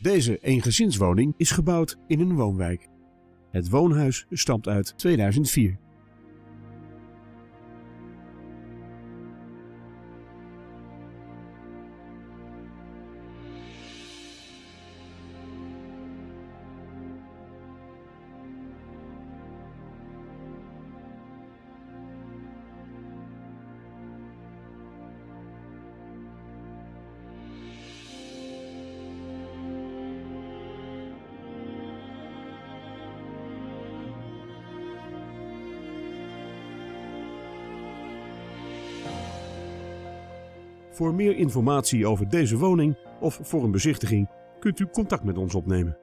Deze eengezinswoning is gebouwd in een woonwijk. Het woonhuis stamt uit 2004. Voor meer informatie over deze woning of voor een bezichtiging kunt u contact met ons opnemen.